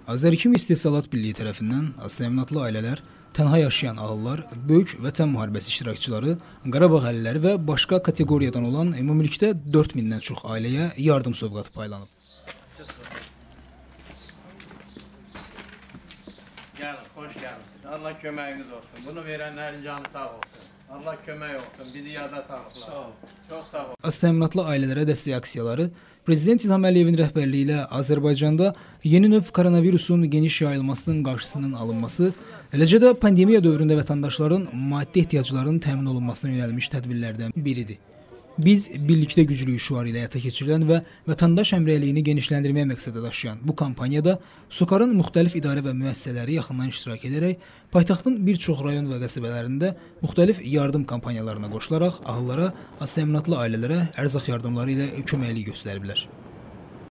Azərkim İstehsalat Birliyi tərəfindən aztəminatlı ailələr, tənha yaşayan ağıllar, böyük vətən müharibəsi iştirakçıları, Qarabağ əhaliləri və başqa kateqoriyadan olan ümumilikdə 4000-dən çox ailəyə yardım sovqatı paylanıb. Gəlin, xoş gəlmişsiniz. Allah köməyiniz olsun. Bunu verənlərin canı sağ olsun. Allah kömək olsun. Bizi yada sağlıqlar. Çox sağ olun. Aztəminatlı ailələrə dəstək aksiyaları Prezident İlham Əliyevin rəhbərliyi ilə Azərbaycanda yeni növ koronavirusun geniş yayılmasının qarşısının alınması, eləcə də pandemiya dövründə vətəndaşların maddi ehtiyaclarının təmin olunmasına yönəlmiş tədbirlərdən biridir. Biz birlikdə güclüyük şüarı ilə həyata keçirilən və vətəndaş həmrəyliyini genişləndirməyə məqsədə daşıyan bu kampaniyada SOCAR-ın müxtəlif idarə və müəssisələri yaxından iştirak edərək paytaxtın bir çox rayon və qəsəbələrində müxtəlif yardım kampaniyalarına qoşularaq ağıllara, aztəminatlı ailələrə ərzaq yardımları ilə köməklik göstəriblər.